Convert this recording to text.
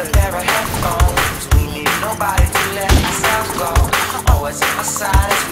another pair of headphones. We need nobody to let ourselves go. Always at my side as